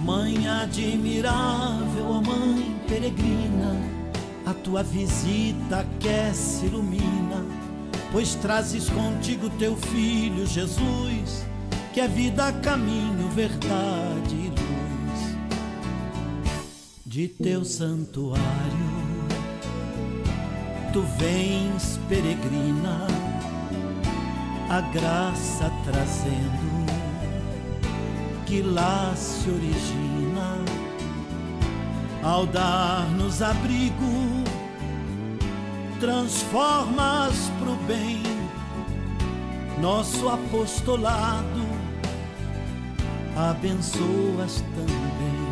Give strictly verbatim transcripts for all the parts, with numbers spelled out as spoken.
Mãe admirável, ó Mãe peregrina, a tua visita aquece, ilumina, pois trazes contigo teu Filho Jesus, que é vida, caminho, verdade e luz. De teu santuário tu vens, peregrina, a graça trazendo, que lá se origina ao dar-nos abrigo. Transformas pro bem nosso apostolado, abençoas também.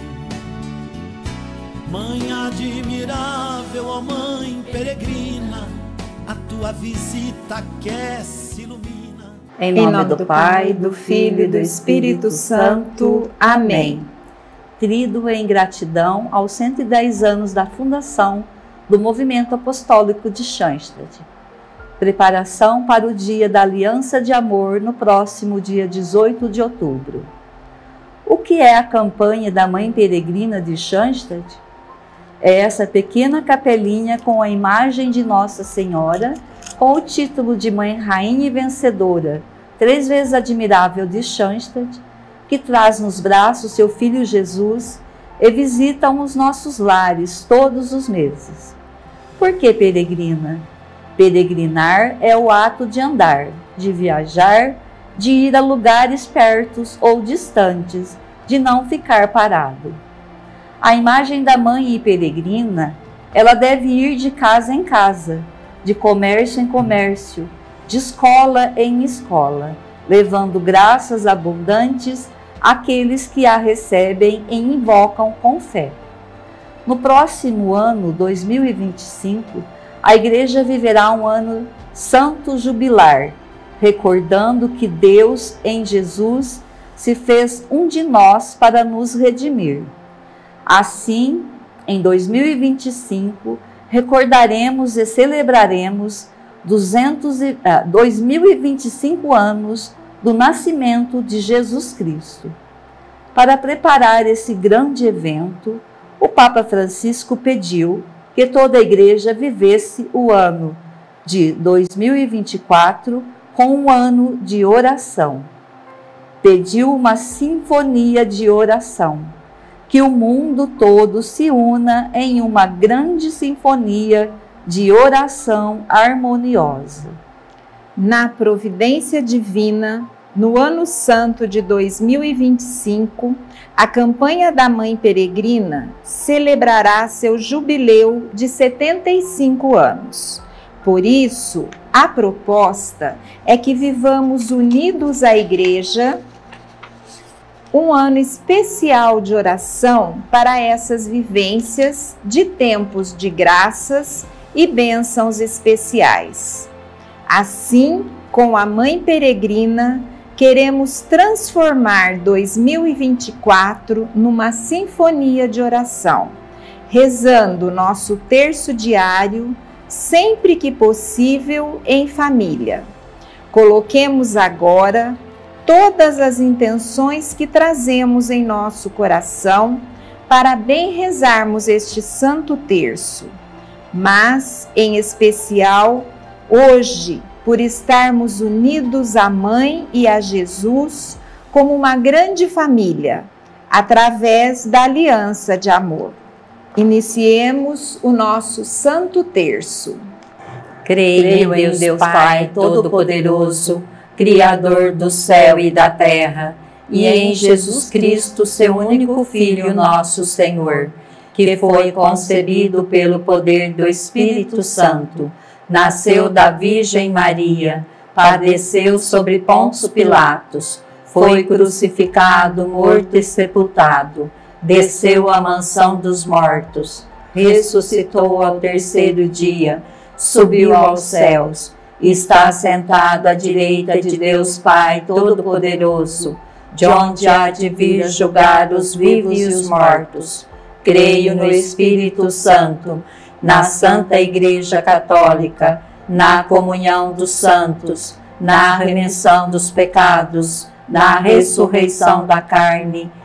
Mãe admirável, ó Mãe peregrina, a tua visita aquece, ilumina. Em nome, em nome do Pai, do Filho e do Espírito Santo. Amém. Trido em gratidão aos cento e dez anos da fundação do Movimento Apostólico de Schoenstatt. Preparação para o Dia da Aliança de Amor no próximo dia dezoito de outubro. O que é a campanha da Mãe Peregrina de Schoenstatt? É essa pequena capelinha com a imagem de Nossa Senhora, com o título de Mãe Rainha e Vencedora, três vezes admirável de Schoenstatt, que traz nos braços seu Filho Jesus e visitam os nossos lares todos os meses. Por que peregrina? Peregrinar é o ato de andar, de viajar, de ir a lugares pertos ou distantes, de não ficar parado. A imagem da mãe e peregrina, ela deve ir de casa em casa, de comércio em comércio, de escola em escola, levando graças abundantes àqueles que a recebem e invocam com fé. No próximo ano, dois mil e vinte e cinco, a Igreja viverá um ano santo jubilar, recordando que Deus, em Jesus, se fez um de nós para nos redimir. Assim, em dois mil e vinte e cinco, recordaremos e celebraremos duzentos e, ah, dois mil e vinte e cinco anos do nascimento de Jesus Cristo. Para preparar esse grande evento, o Papa Francisco pediu que toda a Igreja vivesse o ano de dois mil e vinte e quatro com um ano de oração. Pediu uma sinfonia de oração, que o mundo todo se una em uma grande sinfonia de oração harmoniosa. Na providência divina, no ano santo de dois mil e vinte e cinco, a campanha da Mãe Peregrina celebrará seu jubileu de setenta e cinco anos. Por isso, a proposta é que vivamos unidos à Igreja um ano especial de oração para essas vivências de tempos de graças e bênçãos especiais. Assim, com a Mãe Peregrina, queremos transformar dois mil e vinte e quatro numa sinfonia de oração, rezando nosso terço diário, sempre que possível, em família. Coloquemos agora todas as intenções que trazemos em nosso coração para bem rezarmos este Santo Terço, mas, em especial, hoje, por estarmos unidos à Mãe e a Jesus como uma grande família, através da aliança de amor. Iniciemos o nosso Santo Terço. Creio em Deus Pai Todo-Poderoso, Criador do céu e da terra, e em Jesus Cristo, seu único Filho, nosso Senhor, que foi concebido pelo poder do Espírito Santo, nasceu da Virgem Maria, padeceu sobre Pôncio Pilatos, foi crucificado, morto e sepultado, desceu à mansão dos mortos, ressuscitou ao terceiro dia, subiu aos céus, está sentado à direita de Deus Pai Todo-Poderoso, de onde há de vir julgar os vivos e os mortos. Creio no Espírito Santo, na Santa Igreja Católica, na comunhão dos santos, na remissão dos pecados, na ressurreição da carne,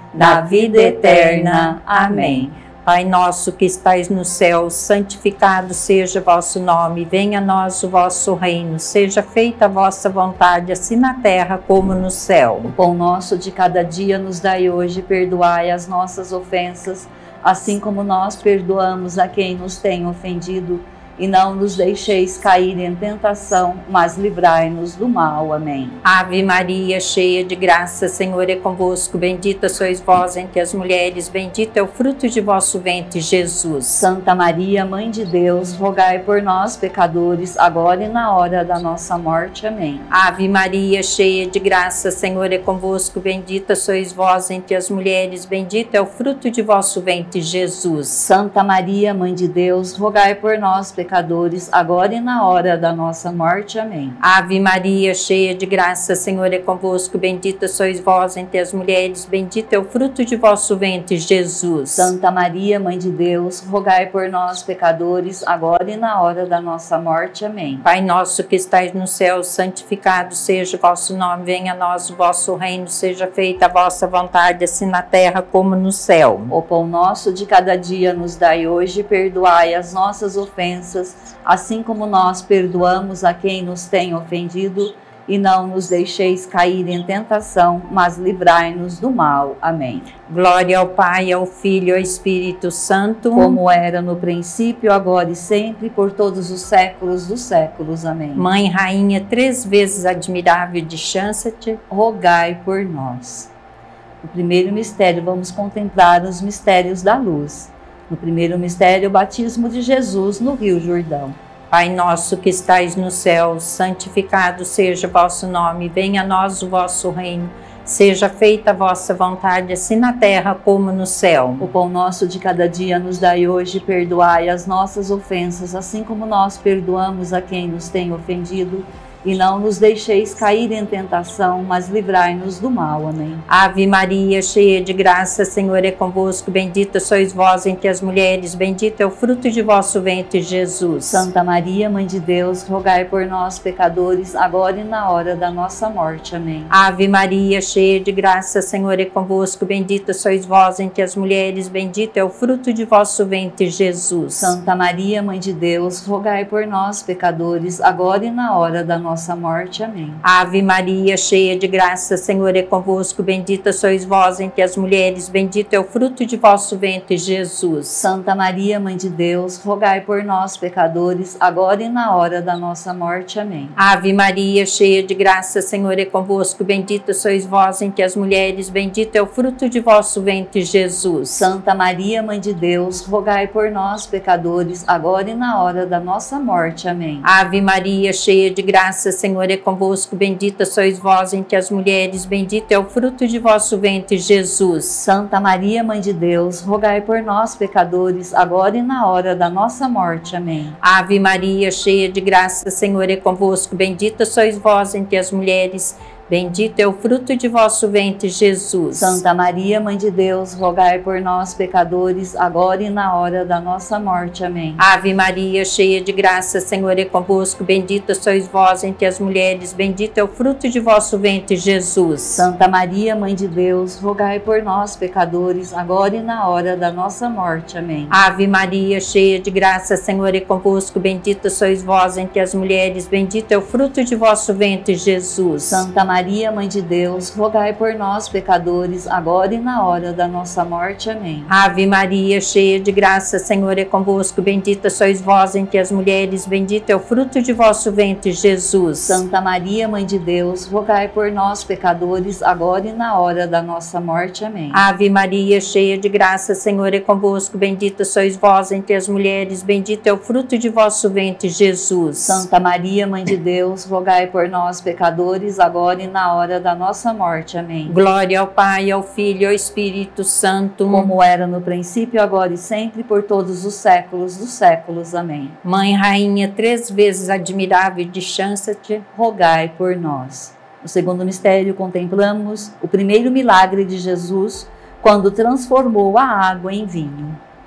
da vida eterna. Amém. Pai nosso que estais no céu, santificado seja o vosso nome, venha a nós o vosso reino, seja feita a vossa vontade, assim na terra como no céu. O pão nosso de cada dia nos dai hoje, perdoai as nossas ofensas, assim como nós perdoamos a quem nos tem ofendido. E não nos deixeis cair em tentação, mas livrai-nos do mal. Amém. Ave Maria, cheia de graça, Senhor é convosco. Bendita sois vós entre as mulheres, bendito é o fruto de vosso ventre, Jesus. Santa Maria, Mãe de Deus, rogai por nós, pecadores, agora e na hora da nossa morte. Amém. Ave Maria, cheia de graça, Senhor é convosco. Bendita sois vós entre as mulheres, bendito é o fruto de vosso ventre, Jesus. Santa Maria, Mãe de Deus, rogai por nós, pecadores, pecadores, agora e na hora da nossa morte. Amém. Ave Maria, cheia de graça, Senhor é convosco, bendita sois vós entre as mulheres, bendito é o fruto de vosso ventre, Jesus. Santa Maria, Mãe de Deus, rogai por nós, pecadores, agora e na hora da nossa morte. Amém. Pai nosso que estais no céu, santificado seja o vosso nome, venha a nós o vosso reino, seja feita a vossa vontade, assim na terra como no céu. O pão nosso de cada dia nos dai hoje, perdoai as nossas ofensas, assim como nós perdoamos a quem nos tem ofendido, e não nos deixeis cair em tentação, mas livrai-nos do mal. Amém. Glória ao Pai, ao Filho e ao Espírito Santo, como era no princípio, agora e sempre, por todos os séculos dos séculos. Amém. Mãe, Rainha, três vezes admirável de châncete, rogai por nós. No primeiro mistério, vamos contemplar os mistérios da luz. No primeiro mistério, o batismo de Jesus no Rio Jordão. Pai nosso que estais no céu, santificado seja o vosso nome, venha a nós o vosso reino, seja feita a vossa vontade, assim na terra como no céu. O pão nosso de cada dia nos dai hoje, perdoai as nossas ofensas, assim como nós perdoamos a quem nos tem ofendido. E não nos deixeis cair em tentação, mas livrai-nos do mal. Amém. Ave Maria, cheia de graça, Senhor é convosco, bendita sois vós entre as mulheres, bendito é o fruto de vosso ventre, Jesus. Santa Maria, Mãe de Deus, rogai por nós, pecadores, agora e na hora da nossa morte. Amém. Ave Maria, cheia de graça, Senhor é convosco, bendita sois vós entre as mulheres, bendito é o fruto de vosso ventre, Jesus. Santa Maria, Mãe de Deus, rogai por nós, pecadores, agora e na hora da nossa nossa morte. Amém. Ave Maria, cheia de graça, Senhor é convosco, bendita sois vós entre as mulheres, bendito é o fruto de vosso ventre, Jesus. Santa Maria, Mãe de Deus, rogai por nós, pecadores, agora e na hora da nossa morte. Amém. Ave Maria, cheia de graça, Senhor é convosco, bendita sois vós entre as mulheres, bendito é o fruto de vosso ventre, Jesus. Santa Maria, Mãe de Deus, rogai por nós, pecadores, agora e na hora da nossa morte. Amém. Ave Maria, cheia de graça, Senhor é convosco, bendita sois vós entre as mulheres, bendito é o fruto de vosso ventre, Jesus. Santa Maria, Mãe de Deus, rogai por nós, pecadores, agora e na hora da nossa morte. Amém. Ave Maria, cheia de graça, Senhor é convosco, bendita sois vós entre as mulheres, bendito é o fruto de vosso ventre, Jesus. Santa Maria, Mãe de Deus, rogai por nós, pecadores, agora e na hora da nossa morte. Amém. Ave Maria, cheia de graça, Senhor é convosco, bendita sois vós entre as mulheres, bendito é o fruto de vosso ventre, Jesus. Santa Maria, Mãe de Deus, rogai por nós, pecadores, agora e na hora da nossa morte. Amém. Ave Maria, cheia de graça, Senhor é convosco, bendita sois vós entre as mulheres, bendito é o fruto de vosso ventre, Jesus. Santa Maria, Maria, Mãe de Deus, rogai por nós, pecadores, agora e na hora da nossa morte. Amém. Ave Maria, cheia de graça, Senhor é convosco, bendita sois vós entre as mulheres, bendito é o fruto de vosso ventre, Jesus. Santa Maria, Mãe de Deus, rogai por nós, pecadores, agora e na hora da nossa morte. Amém. Ave Maria, cheia de graça, Senhor é convosco, bendita sois vós entre as mulheres, bendito é o fruto de vosso ventre, Jesus. Santa Maria, Mãe de Deus, rogai por nós, pecadores, agora e na hora da nossa morte. Amém. Glória ao Pai, ao Filho e ao Espírito Santo, como era no princípio, agora e sempre, por todos os séculos dos séculos. Amém. Mãe, Rainha, três vezes admirável de châncete, rogai por nós. No segundo mistério, contemplamos o primeiro milagre de Jesus, quando transformou a água em vinho.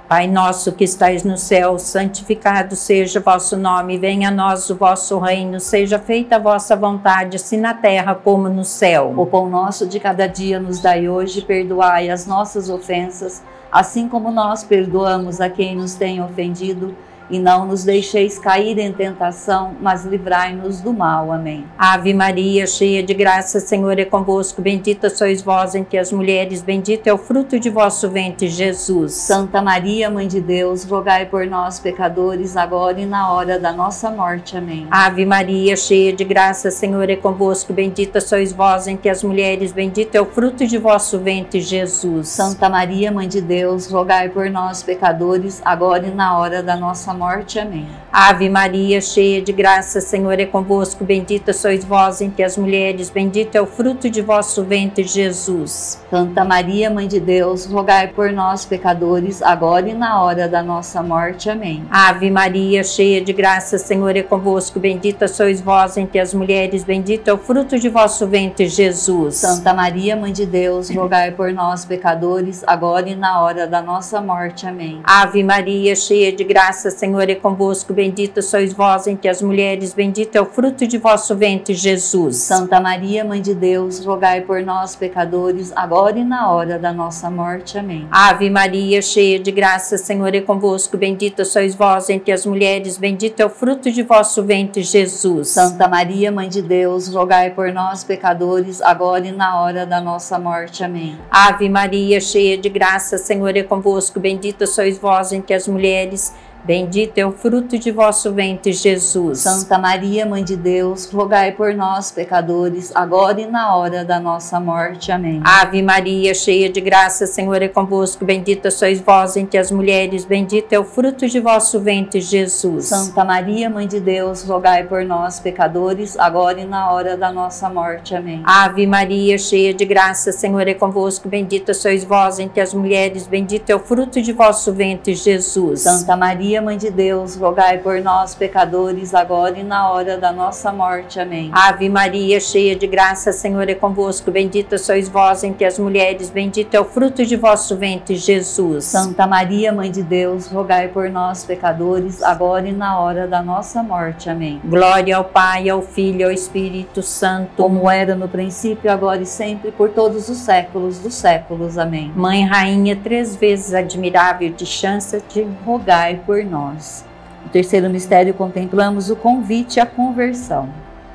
Pai nosso que estais no céu, santificado seja o vosso nome, venha a nós o vosso reino, seja feita a vossa vontade, assim na terra como no céu. O pão nosso de cada dia nos dai hoje, perdoai as nossas ofensas, assim como nós perdoamos a quem nos tem ofendido, e não nos deixeis cair em tentação, mas livrai-nos do mal. Amém. Ave Maria, cheia de graça, o Senhor é convosco, bendita sois vós entre as mulheres, bendito é o fruto de vosso ventre, Jesus. Santa Maria, Mãe de Deus, rogai por nós, pecadores, agora e na hora da nossa morte. Amém. Ave Maria, cheia de graça, o Senhor é convosco, bendita sois vós entre as mulheres, bendito é o fruto de vosso ventre, Jesus. Santa Maria, Mãe de Deus, rogai por nós, pecadores, agora e na hora da nossa morte. morte. Amém. Ave Maria, cheia de graça, o Senhor é convosco, bendita sois vós entre as mulheres, bendito é o fruto de vosso ventre, Jesus. Santa Maria, Mãe de Deus, rogai por nós, pecadores, agora e na hora da nossa morte. Amém. Ave Maria, cheia de graça, o Senhor é convosco, bendita sois vós entre as mulheres, bendito é o fruto de vosso ventre, Jesus. Santa Maria, Mãe de Deus, rogai por nós, pecadores, agora e na hora da nossa morte. Amém. Ave Maria, cheia de graça, Senhor é convosco, bendita sois vós entre as mulheres, bendito é o fruto de vosso ventre, Jesus. Santa Maria, Mãe de Deus, rogai por nós, pecadores, agora e na hora da nossa morte. Amém. Ave Maria, cheia de graça, o Senhor é convosco, bendita sois vós entre as mulheres, bendito é o fruto de vosso ventre, Jesus. Santa Maria, Mãe de Deus, rogai por nós, pecadores, agora e na hora da nossa morte. Amém. Ave Maria, cheia de graça, o Senhor é convosco, bendita sois vós entre as mulheres, bendito é o fruto de vosso ventre, Jesus. Santa Maria, Mãe de Deus, rogai por nós, pecadores, agora e na hora da nossa morte. Amém. Ave Maria, cheia de graça, o Senhor é convosco, bendita sois vós entre as mulheres, bendito é o fruto de vosso ventre, Jesus. Santa Maria, Mãe de Deus, rogai por nós, pecadores, agora e na hora da nossa morte. Amém. Ave Maria, cheia de graça, o Senhor é convosco, bendita sois vós entre as mulheres, bendito é o fruto de vosso ventre, Jesus. Santa Maria, Mãe de Deus, rogai por nós, pecadores, agora e na hora da nossa morte. Amém. Ave Maria, cheia de graça, o Senhor é convosco, bendita sois vós entre as mulheres, bendito é o fruto de vosso ventre, Jesus. Santa Maria, Mãe de Deus, rogai por nós, pecadores, agora e na hora da nossa morte. Amém. Glória ao Pai, ao Filho e ao Espírito Santo, como era no princípio, agora e sempre, por todos os séculos dos séculos. Amém. Mãe Rainha, três vezes admirável de chance, de rogai por nós. No terceiro mistério contemplamos o convite à conversão.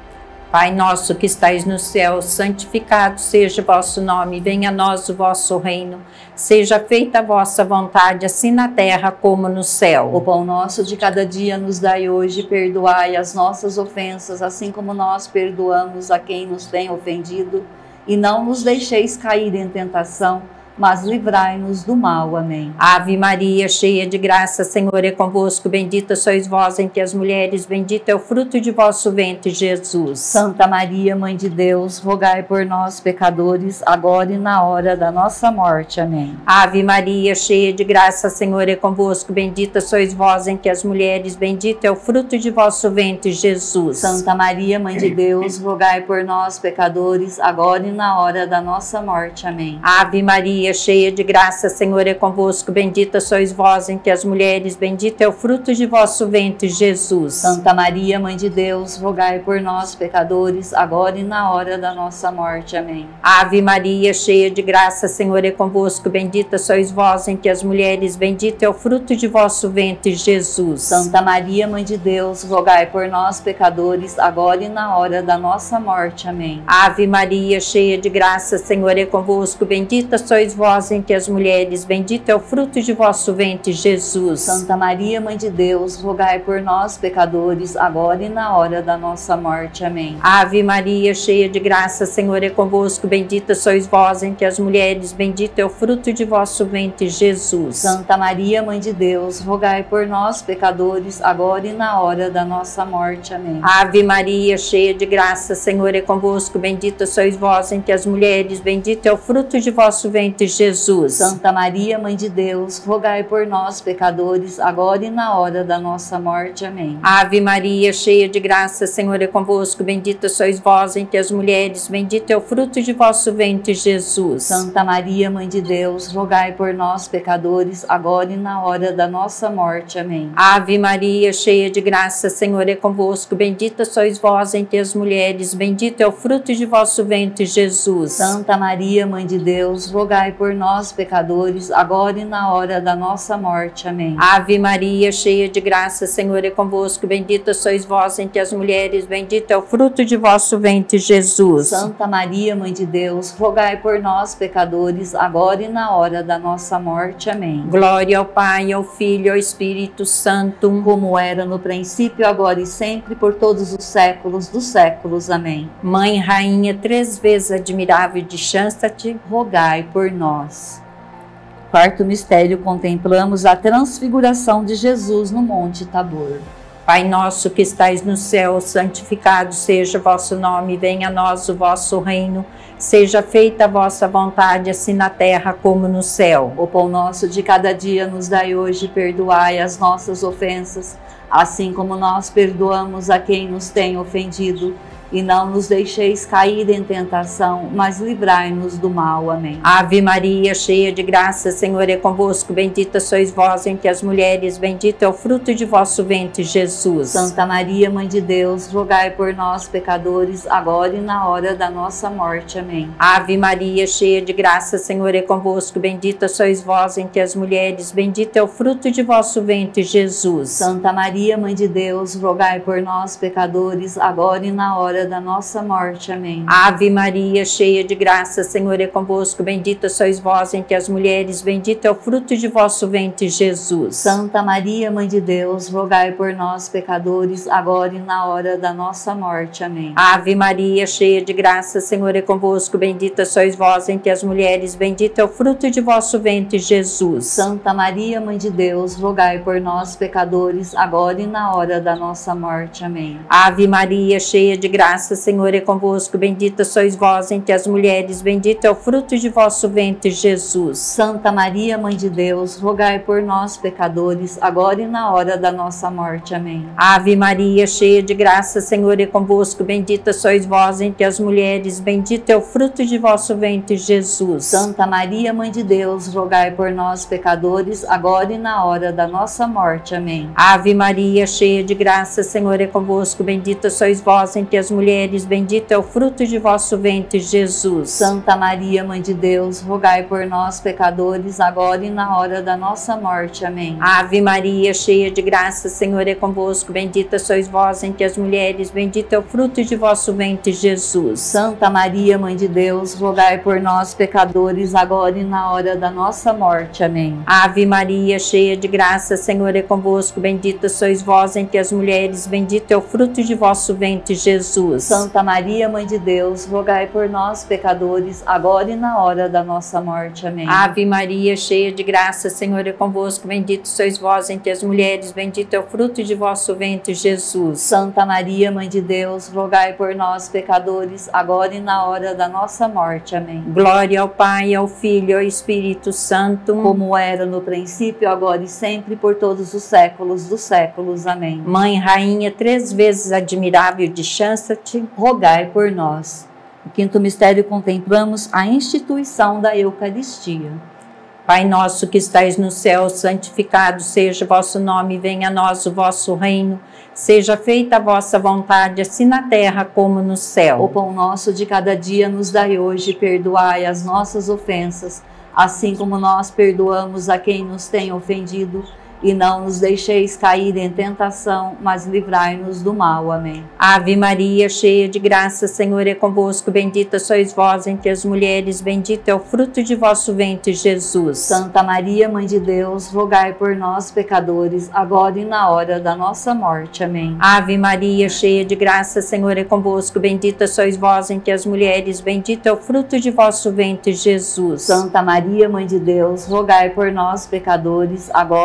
Pai nosso que estais no céu, santificado seja o vosso nome, venha a nós o vosso reino, seja feita a vossa vontade, assim na terra como no céu. O pão nosso de cada dia nos dai hoje, perdoai as nossas ofensas, assim como nós perdoamos a quem nos tem ofendido, e não nos deixeis cair em tentação, mas livrai-nos do mal. Amém. Ave Maria, cheia de graça, o Senhor é convosco, bendita sois vós entre as mulheres, bendito é o fruto de vosso ventre, Jesus. Santa Maria, Mãe de Deus, rogai por nós, pecadores, agora e na hora da nossa morte. Amém. Ave Maria, cheia de graça, o Senhor é convosco, bendita sois vós entre as mulheres, bendito é o fruto de vosso ventre, Jesus. Santa Maria, Mãe de Deus, rogai por nós, pecadores, agora e na hora da nossa morte. Amém. Ave Maria, cheia de graça, o Senhor é convosco, bendita sois vós entre as mulheres, bendito é o fruto de vosso ventre, Jesus. Santa Maria, Mãe de Deus, rogai por nós, pecadores, agora e na hora da nossa morte. Amém. Ave Maria, cheia de graça, o Senhor é convosco, bendita sois vós entre as mulheres, bendito é o fruto de vosso ventre, Jesus. Santa Maria, Mãe de Deus, rogai por nós, pecadores, agora e na hora da nossa morte. Amém. Ave Maria, cheia de graça, o Senhor é convosco, bendita sois vós entre as mulheres, bendito é o fruto de vosso ventre, Jesus. Santa Maria, Mãe de Deus, rogai por nós, pecadores, agora e na hora da nossa morte. Amém. Ave Maria, cheia de graça, o Senhor é convosco, bendita sois vós entre as mulheres, bendito é o fruto de vosso ventre, Jesus. Santa Maria, Mãe de Deus, rogai por nós, pecadores, agora e na hora da nossa morte. Amém. Ave Maria, cheia de graça, o Senhor é convosco, bendita sois vós entre as mulheres, bendito é o fruto de vosso ventre, ventre, Jesus. Santa Maria, Mãe de Deus, rogai por nós, pecadores, agora e na hora da nossa morte. Amém. Ave Maria, cheia de graça, Senhor é convosco, bendita sois vós entre as mulheres, bendito é o fruto de vosso ventre, Jesus. Santa Maria, Mãe de Deus, rogai por nós, pecadores, agora e na hora da nossa morte. Amém. Ave Maria, cheia de graça, Senhor é convosco, bendita sois vós entre as mulheres, bendito é o fruto de vosso ventre, Jesus. Santa Maria, Mãe de Deus, rogai por nós, pecadores, agora e na hora da nossa morte. Amém. Ave Maria, cheia de graça, Senhor é convosco, bendita sois vós entre as mulheres, bendito é o fruto de vosso ventre, Jesus. Santa Maria, Mãe de Deus, rogai por nós, pecadores, agora e na hora da nossa morte. Amém. Glória ao Pai, ao Filho e ao Espírito Santo, como era no princípio, agora e sempre, por todos os séculos dos séculos. Amém. Mãe, Rainha, três vezes admirável de Chanstat, rogai por nós. Quarto mistério, contemplamos a transfiguração de Jesus no Monte Tabor. Pai nosso que estais no céu, santificado seja o vosso nome, venha a nós o vosso reino, seja feita a vossa vontade, assim na terra como no céu. O pão nosso de cada dia nos dai hoje, perdoai as nossas ofensas, assim como nós perdoamos a quem nos tem ofendido. E não nos deixeis cair em tentação, mas livrai-nos do mal. Amém. Ave Maria, cheia de graça, Senhor é convosco, bendita sois vós entre as mulheres, bendito é o fruto de vosso ventre, Jesus. Santa Maria, Mãe de Deus, rogai por nós, pecadores, agora e na hora da nossa morte. Amém. Ave Maria, cheia de graça, Senhor é convosco, bendita sois vós entre as mulheres, bendito é o fruto de vosso ventre, Jesus. Santa Maria, Mãe de Deus, rogai por nós, pecadores, agora e na hora da nossa morte. Amém. Ave Maria, cheia de graça, Senhor é convosco, bendita sois vós entre as mulheres, bendito é o fruto de vosso ventre, Jesus. Santa Maria, Mãe de Deus, rogai por nós, pecadores, agora e na hora da nossa morte. Amém. Ave Maria, cheia de graça, Senhor é convosco, bendita sois vós entre as mulheres, bendito é o fruto de vosso ventre, Jesus. Santa Maria, Mãe de Deus, rogai por nós, pecadores, agora e na hora da nossa morte. Amém. Ave Maria, cheia de graça, Senhor é convosco, bendita sois vós entre as mulheres, bendito é o fruto de vosso ventre, Jesus. Santa Maria, Mãe de Deus, rogai por nós, pecadores, agora e na hora da nossa morte. Amém. Ave Maria, cheia de graça, Senhor é convosco, bendita sois vós entre as mulheres, bendito é o fruto de vosso ventre, Jesus. Santa Maria, Mãe de Deus, rogai por nós, pecadores, agora e na hora da nossa morte. Amém. Ave Maria, cheia de graça, Senhor é convosco, bendita sois vós entre as mulheres, mulheres, bendito é o fruto de vosso ventre, Jesus. Santa Maria, Mãe de Deus, rogai por nós, pecadores, agora e na hora da nossa morte. Amém. Ave Maria, cheia de graça, Senhor é convosco, bendita sois vós entre as mulheres, bendito é o fruto de vosso ventre, Jesus. Santa Maria, Mãe de Deus, rogai por nós, pecadores, agora e na hora da nossa morte. Amém. Ave Maria, cheia de graça, Senhor é convosco, bendita sois vós entre as mulheres, bendito é o fruto de vosso ventre, Jesus. Santa Maria, Mãe de Deus, rogai por nós, pecadores, agora e na hora da nossa morte. Amém. Ave Maria, cheia de graça, Senhor é convosco, bendito sois vós entre as mulheres, bendito é o fruto de vosso ventre, Jesus. Santa Maria, Mãe de Deus, rogai por nós, pecadores, agora e na hora da nossa morte. Amém. Glória ao Pai, ao Filho e ao Espírito Santo, como era no princípio, agora e sempre, por todos os séculos dos séculos. Amém. Mãe, Rainha, três vezes admirável de Chanstat, rogai por nós. No quinto mistério, contemplamos a instituição da Eucaristia. Pai nosso que estais no céu, santificado seja o vosso nome, venha a nós o vosso reino, seja feita a vossa vontade, assim na terra como no céu. O pão nosso de cada dia nos dai hoje, perdoai as nossas ofensas, assim como nós perdoamos a quem nos tem ofendido. E não nos deixeis cair em tentação, mas livrai-nos do mal. Amém. Ave Maria, cheia de graça, Senhor é convosco, bendita sois vós entre as mulheres, bendito é o fruto de vosso ventre, Jesus. Santa Maria, Mãe de Deus, rogai por nós, pecadores, agora e na hora da nossa morte. Amém. Ave Maria, cheia de graça, Senhor é convosco, bendita sois vós entre as mulheres, bendito é o fruto de vosso ventre, Jesus. Santa Maria, Mãe de Deus, rogai por nós, pecadores, agora e na hora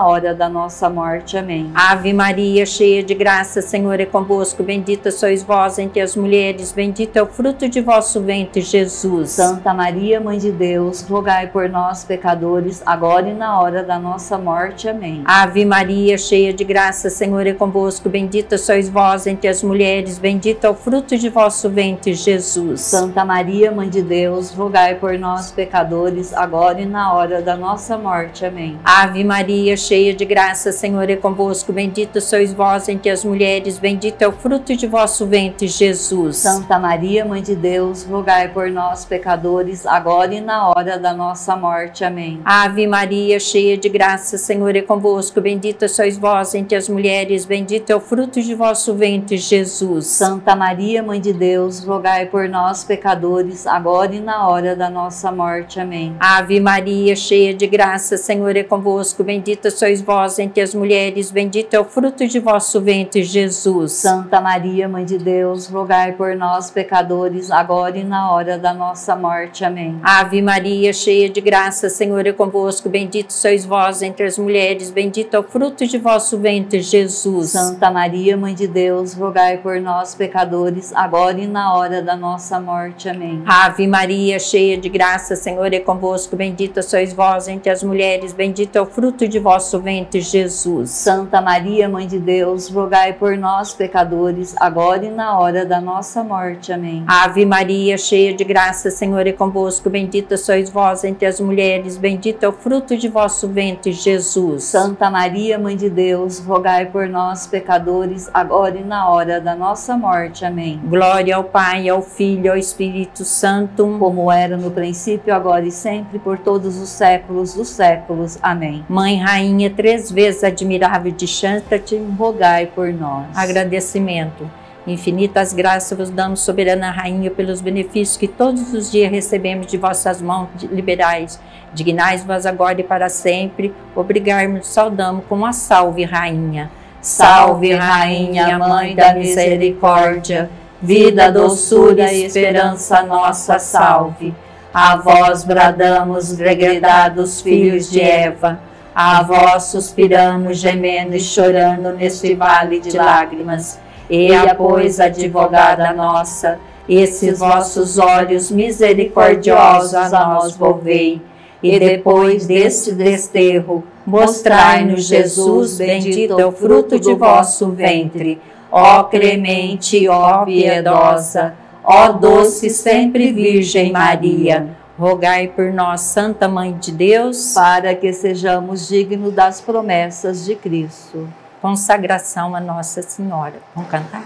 hora da nossa morte. Amém. Ave Maria, cheia de graça, Senhor é convosco. Bendita sois vós entre as mulheres, bendito é o fruto de vosso ventre, Jesus. Santa Maria, Mãe de Deus, rogai por nós, pecadores, agora e na hora da nossa morte. Amém. Ave Maria, cheia de graça, Senhor é convosco. Bendita sois vós entre as mulheres, bendito é o fruto de vosso ventre, Jesus. Santa Maria, Mãe de Deus, rogai por nós, pecadores, agora e na hora da nossa morte. Amém. Ave Maria, cheia de graça, Senhor é convosco. Bendita sois vós entre as mulheres, bendito é o fruto de vosso ventre, Jesus. Santa Maria, Mãe de Deus, rogai por nós, pecadores, agora e na hora da nossa morte. Amém. Ave Maria, cheia de graça, Senhor é convosco. Bendita sois vós entre as mulheres, bendito é o fruto de vosso ventre, Jesus. Santa Maria, Mãe de Deus, rogai por nós, pecadores, agora e na hora da nossa morte. Amém. Ave Maria, cheia de graça, Senhor é convosco. Bendita sois vós entre as mulheres, bendito é o fruto de vosso ventre, Jesus. Santa Maria, Mãe de Deus, rogai por nós, pecadores, agora e na hora da nossa morte. Amém. Ave Maria, cheia de graça, Senhor é convosco. Bendito sois vós entre as mulheres, bendito é o fruto de vosso ventre, Jesus. Santa Maria, Mãe de Deus, rogai por nós, pecadores, agora e na hora da nossa morte. Amém. Ave Maria, cheia de graça, Senhor é convosco. Bendita sois vós entre as mulheres, bendito é o fruto de vosso ventre, Jesus. Santa Maria, Mãe de Deus, rogai por nós, pecadores, agora e na hora da nossa morte. Amém. Ave Maria, cheia de graça, Senhor é convosco. Bendita sois vós entre as mulheres, bendito é o fruto de vosso ventre, Jesus. Santa Maria, Mãe de Deus, rogai por nós, pecadores, agora e na hora da nossa morte. Amém. Glória ao Pai, ao Filho e ao Espírito Santo, como era no princípio, agora e sempre, por todos os séculos dos séculos. Amém. Mãe Rainha, três vezes admirável de Xantate, rogai por nós. Agradecimento. Infinitas graças vos damos, soberana Rainha, pelos benefícios que todos os dias recebemos de vossas mãos liberais. Dignais-vos agora e para sempre. Obrigarmos, saudamos com a salve, Rainha. Salve, Rainha, Mãe da Misericórdia, vida, doçura e esperança nossa, salve. A vós bradamos, degredados filhos de Eva, a vós suspiramos, gemendo e chorando neste vale de lágrimas. Eia, pois, advogada nossa, esses vossos olhos misericordiosos a nós volvei, e depois deste desterro, mostrai-nos Jesus, bendito é o fruto de vosso ventre. Ó clemente, ó piedosa, ó doce sempre Virgem Maria, rogai por nós, Santa Mãe de Deus, para que sejamos dignos das promessas de Cristo. Consagração a Nossa Senhora. Vamos cantar?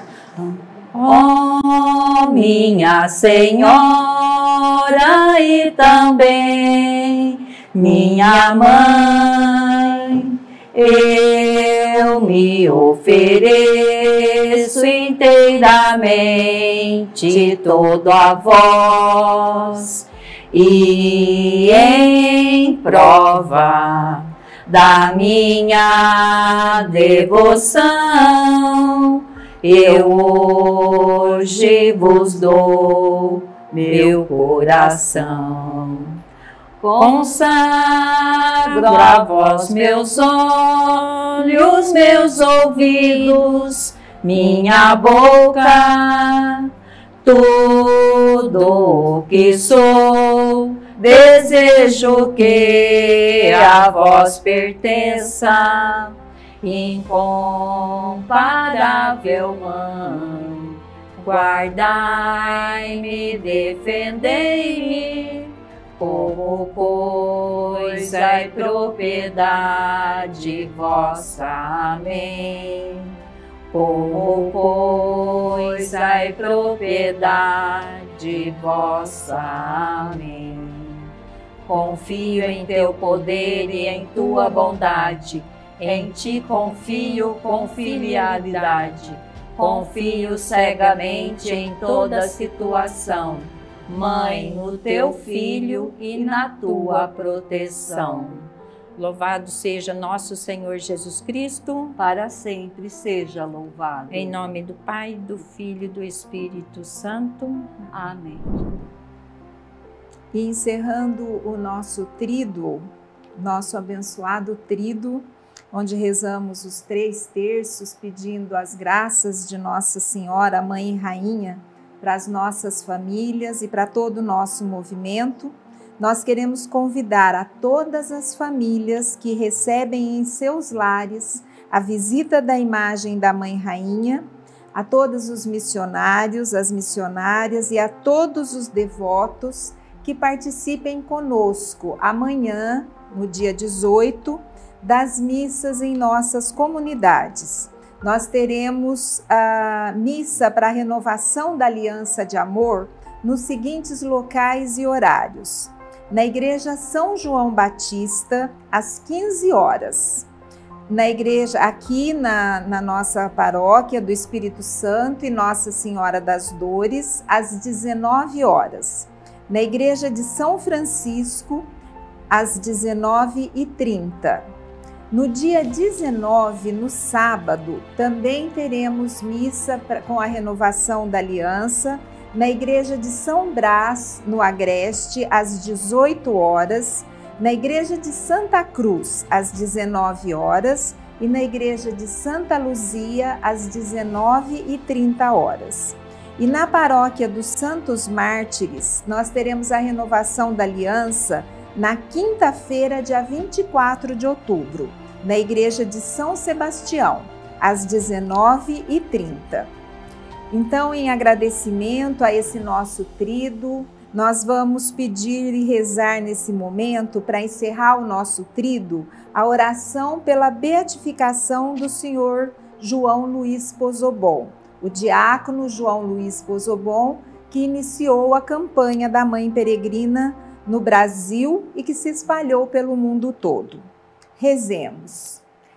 Ó minha Senhora e também minha Mãe, eu me ofereço inteiramente todo a vós, e em prova da minha devoção, eu hoje vos dou meu coração. Consagro a vós meus olhos, meus ouvidos, minha boca, tudo o que sou. Desejo que a vós pertença, incomparável Mãe. Guardai-me, defendei-me, como coisa e propriedade vossa. Amém. Como coisa e propriedade vossa. Amém. Confio em teu poder e em tua bondade. Em ti confio com filialidade. Confio cegamente em toda situação. Mãe, no teu Filho e na tua proteção. Louvado seja nosso Senhor Jesus Cristo. Para sempre seja louvado. Em nome do Pai, do Filho e do Espírito Santo. Amém. E encerrando o nosso tríduo, nosso abençoado tríduo, onde rezamos os três terços, pedindo as graças de Nossa Senhora, Mãe e Rainha, para as nossas famílias e para todo o nosso movimento, nós queremos convidar a todas as famílias que recebem em seus lares a visita da imagem da Mãe Rainha, a todos os missionários, as missionárias e a todos os devotos que participem conosco amanhã, no dia dezoito, das missas em nossas comunidades. Nós teremos a missa para a renovação da Aliança de Amor nos seguintes locais e horários. Na Igreja São João Batista, às quinze horas. Na igreja, aqui na, na nossa paróquia do Espírito Santo e Nossa Senhora das Dores, às dezenove horas. Na Igreja de São Francisco, às dezenove e trinta. No dia dezenove, no sábado, também teremos missa pra, com a renovação da aliança na Igreja de São Brás, no Agreste, às dezoito horas, na Igreja de Santa Cruz, às dezenove horas e na Igreja de Santa Luzia, às dezenove e trinta horas. E na Paróquia dos Santos Mártires, nós teremos a renovação da aliança na quinta-feira, dia vinte e quatro de outubro, na Igreja de São Sebastião, às dezenove e trinta. Então, em agradecimento a esse nosso tríduo, nós vamos pedir e rezar nesse momento, para encerrar o nosso tríduo, a oração pela beatificação do senhor João Luiz Pozobon, o diácono João Luiz Pozobon, que iniciou a campanha da Mãe Peregrina no Brasil e que se espalhou pelo mundo todo. Rezemos.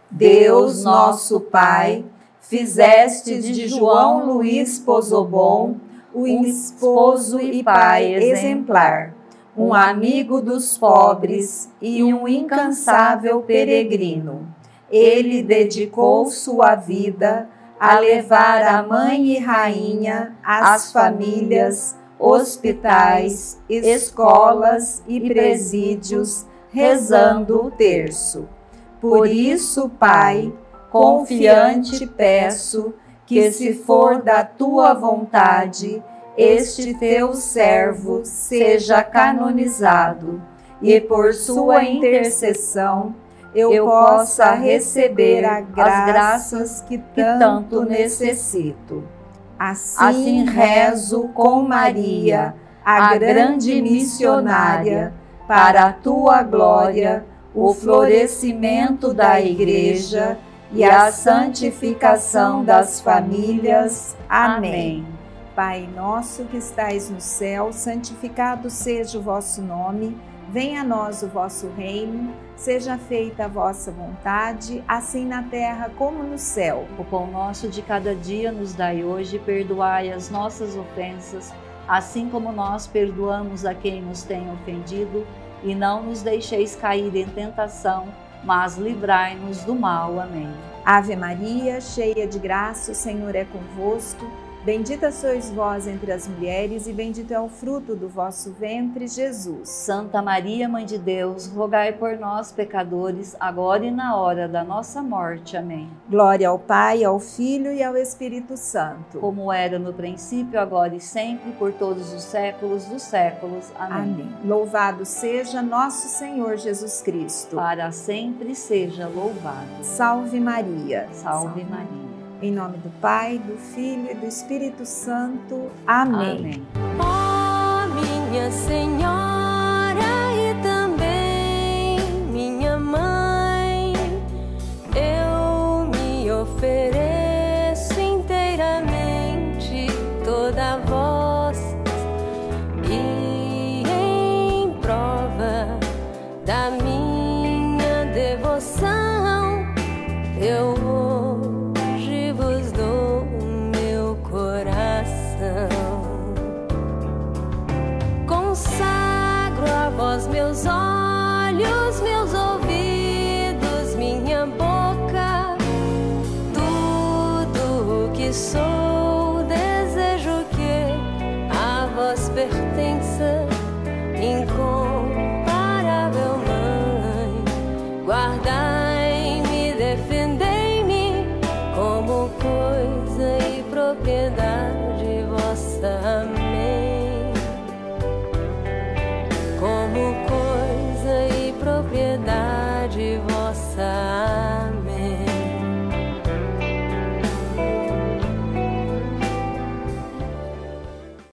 Deus, nosso Pai, fizeste de João Luiz Pozobon um esposo e pai exemplar, um amigo dos pobres e um incansável peregrino. Ele dedicou sua vida a levar a Mãe e Rainha às famílias, hospitais, escolas e presídios, rezando o terço. Por isso, Pai, confiante peço que, se for da tua vontade, este teu servo seja canonizado e, por sua intercessão, eu, eu possa receber a gra as graças que tanto necessito. Assim, assim rezo com Maria, a grande missionária, para a tua glória, o florescimento da Igreja e a santificação das famílias. Amém. Pai nosso que estais no céu, santificado seja o vosso nome. Venha a nós o vosso reino, seja feita a vossa vontade, assim na terra como no céu. O pão nosso de cada dia nos dai hoje, perdoai as nossas ofensas, assim como nós perdoamos a quem nos tem ofendido, e não nos deixeis cair em tentação, mas livrai-nos do mal. Amém. Ave Maria, cheia de graça, o Senhor é convosco. Bendita sois vós entre as mulheres e bendito é o fruto do vosso ventre, Jesus. Santa Maria, Mãe de Deus, rogai por nós, pecadores, agora e na hora da nossa morte. Amém. Glória ao Pai, ao Filho e ao Espírito Santo. Como era no princípio, agora e sempre, por todos os séculos dos séculos. Amém. Amém. Louvado seja nosso Senhor Jesus Cristo. Para sempre seja louvado. Salve Maria. Salve, Salve Maria. Em nome do Pai, do Filho e do Espírito Santo. Amém. Amém. Ó minha Senhora e também minha Mãe, eu me ofereço inteiramente toda a vós e em prova da minha devoção eu meus olhos, meus ouvidos, minha boca, tudo o que sou, desejo que a vós pertença, incomparável Mãe, guardai-me, esperança.